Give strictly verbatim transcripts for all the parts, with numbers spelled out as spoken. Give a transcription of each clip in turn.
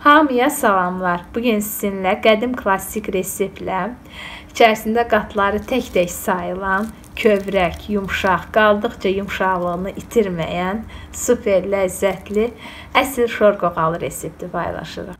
Hamıya salamlar. Bugün sizinlə qədim klassik reseptlə içərisində qatları tək-tək sayılan, kövrək, yumşaq, qaldıqca yumşaqlığını itirməyən, super ləzzətli, əsl şorqoğalı resepti paylaşırıq.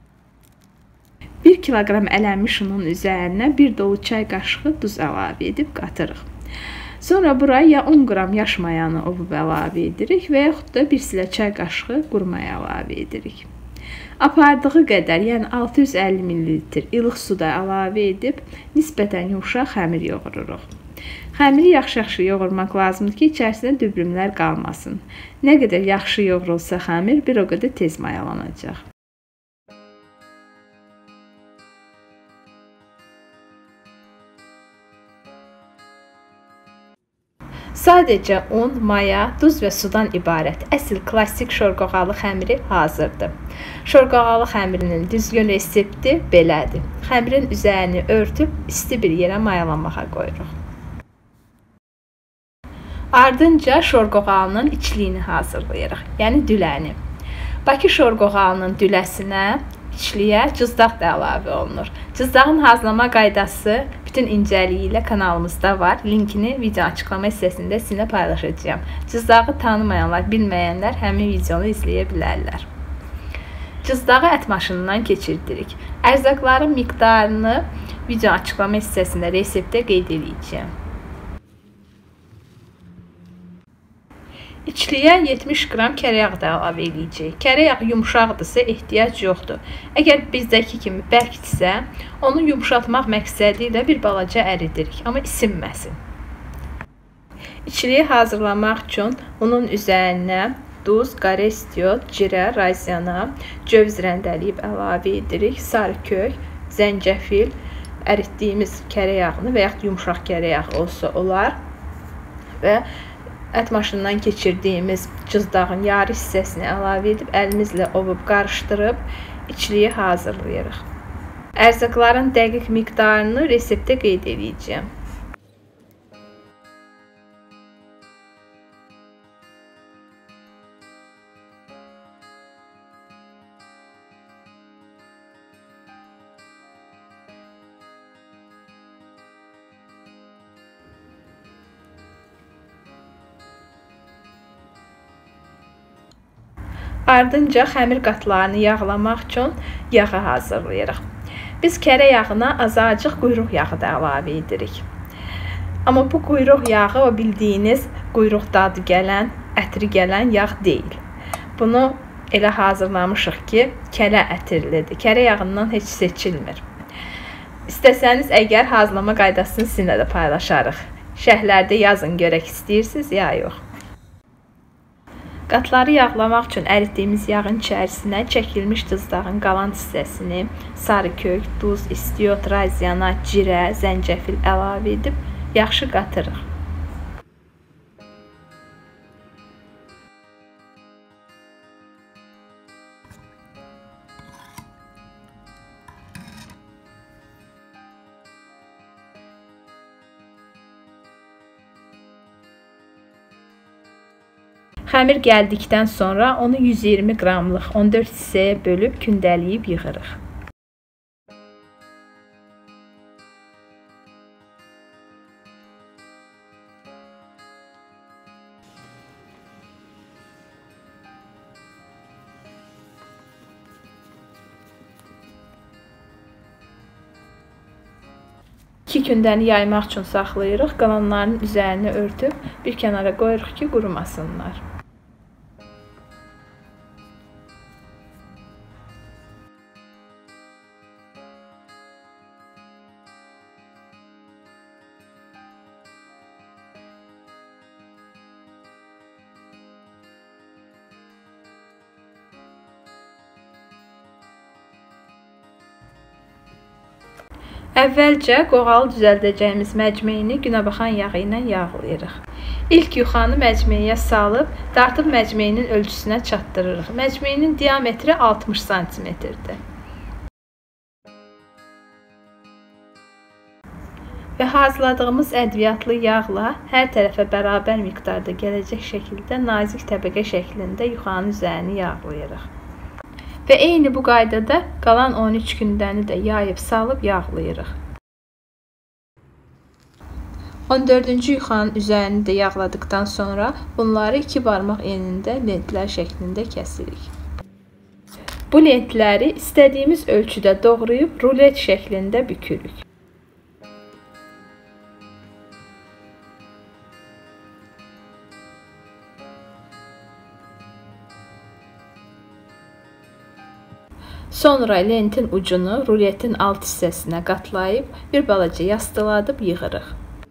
bir kiloqram ələnmiş unun üzərinə bir dolu çay qaşığı duz əlavə edib qatırıq. Sonra buraya ya on qram yaş mayanı ovub əlavə edirik və yaxud da bir silə çay qaşığı quru maya əlavə edirik. Apardığı qədər, yəni altı yüz əlli mililitr ilıq suda əlavə edib nisbətən yumşaq xəmir yoğururuq. Xəmiri yaxşı-yaxşı yoğurmaq lazımdır ki, içərisində dübrümlər qalmasın. Nə qədər yaxşı yoğurulsa xəmir, bir o qədər tez mayalanacaq. Sadəcə un, maya, duz və sudan ibarət əsl klassik şorqoğalı xəmiri hazırdır. Şorqoğalı xəmirinin düzgün resepti belədir. Xəmirin üzərini örtüb isti bir yerə mayalanmağa qoyuruq. Ardınca şorqoğalının içliyini hazırlayırıq, yəni düləni. Bakı şorqoğalının düləsinə, içliyə cızdaq da əlavə olunur. Cızdağın hazırlama qaydası bütün incəliyi ilə kanalımızda var. Linkini video açıqlama hissəsində sizinlə paylaşacağım. Cızdağı tanımayanlar, bilməyənlər həmin videonu izləyə bilərlər. Cızdağı ət maşınından keçirdirik. Ərzaqların miqdarını video açıqlama hissəsində reseptdə qeyd edəcəyim. İçliyə yetmiş qram kərə yağı da əlavə edəcəyik. Kərə yağı yumşaqdırsa ehtiyac yoxdur. Əgər bizdəki kimi bərkdirsə, onu yumşaltmaq məqsədi ilə bir balaca əridirik, amma isinməsin. İçliyi hazırlamaq üçün unun üzərinə duz, qarestiot, cirə, raziana, cövz rəndəliyib əlavə edirik. Sarı kök, zəncəfil, əritdiyimiz kərə yağını və yaxud yumşaq kərə yağı olsa olar və ət maşından keçirdiyimiz cızdağın yarı hissəsini əlavə edib əlimizlə ovub qarışdırıb içliyi hazırlayırıq. Ərzaqların dəqiq miqdarını reseptdə qeyd edəcəyim. Ardınca xəmir qatlarını yağlamaq üçün yağı hazırlayırıq. Biz kərə yağına azacıq quyruq yağı da əlavə edirik. Amma bu quyruq yağı o bildiyiniz quyruq dadı gələn, ətri gələn yağ deyil. Bunu elə hazırlamışıq ki, kələ ətirlidir. Kərə yağından heç seçilmir. İstəsəniz əgər hazırlama qaydasını sizinlə də paylaşarıq. Şərhlərdə yazın görək istəyirsiniz ya yox. Qatları yağlamaq üçün əritdiyimiz yağın içərisinə çəkilmiş cızdağın qalan hissəsini sarı kök, duz, istiot, raziana, cirə, zəncəfil əlavə edib yaxşı qatırıq. Xəmir gəldikdən sonra onu yüz iyirmi qramlıq on dörd hissəyə bölüb kündəliyib yığırıq. İki kündəni yaymaq üçün saxlayırıq. Qalanlarının üzərini örtüb bir kənara qoyuruq ki, qurumasınlar. Əvvəlcə qoğalı düzəldəcəyimiz məcmeyini günəbaxan yağı ilə yağlayırıq. İlk yuxanı məcmeyə salıb, dartıb məcmeyinin ölçüsünə çatdırırıq. Məcmeyinin diametri altmış santimetrdir. Və hazırladığımız ədviyyatlı yağla hər tərəfə bərabər miqdarda gələcək şəkildə nazik təbəqə şəklində yuxanın üzərini yağlayırıq. Və eyni bu qaydada qalan on üç gündəni də yayıb salıb yağlayırıq. on dördüncü yuxanın üzərini də yağladıqdan sonra bunları iki barmaq enində lentlər şəklində kəsirik. Bu lentləri istədiyimiz ölçüdə doğrayıb rulet şəklində bükürük. Sonra lentin ucunu ruletin alt hissəsinə qatlayıb bir balaca yastıladıb yığırıq.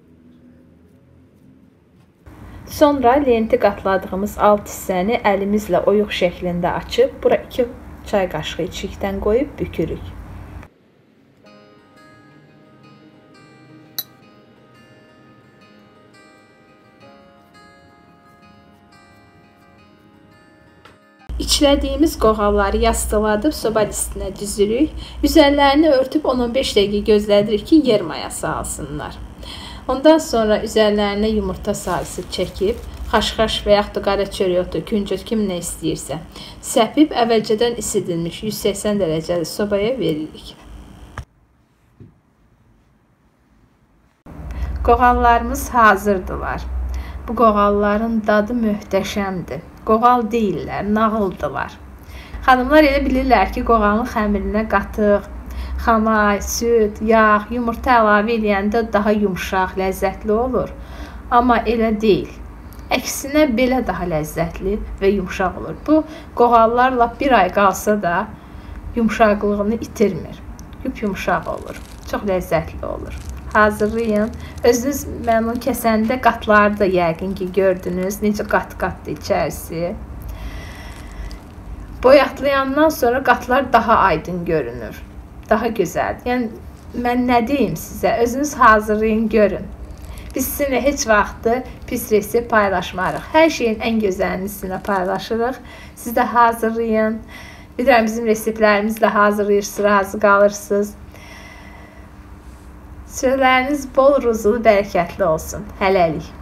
Sonra lenti qatladığımız alt hissəni əlimizlə oyuq şəklində açıb bura iki çay qaşığı içlikdən qoyub bükürük. İçlədiyimiz qoğalları yastıladıb soba listinə düzürük. Üzərlərini örtüb on on beş dəqiqə gözlədirik ki, yer mayası alsınlar. Ondan sonra üzərlərinə yumurta sarısı çəkib, xaş-xaş və yaxud da qara çörək otu, küncöt, kim nə istəyirsə, səpib əvvəlcədən isidilmiş yüz səksən dərəcəli sobaya veririk. Qoğallarımız hazırdılar. Bu qoğalların dadı möhtəşəmdir. Qoğal deyirlər, nağıldılar. Xanımlar elə bilirlər ki, qoğalın xəmirinə qatıq, xamay, süd, yağ, yumurta əlavə edəndə daha yumşaq, ləzzətli olur. Amma elə deyil. Əksinə belə daha ləzzətli və yumşaq olur. Bu qoğallar lap bir ay qalsa da yumşaqlığını itirmir. Yup yumşaq olur. Çox ləzzətli olur. Hazırlayın. Özünüz məmnun kəsəndə qatları da yəqin ki gördünüz. Necə qat-qatdır içərisi. Boyatlayandan sonra qatlar daha aydın görünür. Daha gözəldir. Yəni, mən nə deyim sizə? Özünüz hazırlayın, görün. Biz sizinlə heç vaxtı pis resept paylaşmarıq. Hər şeyin ən gözəlini sizinlə paylaşırıq. Siz də hazırlayın. Bilirəm, bizim reseptlərimizlə hazırlayırsınız, razı qalırsınız. Sürələriniz bol ruzulu, bərəkətli olsun. Hələlik.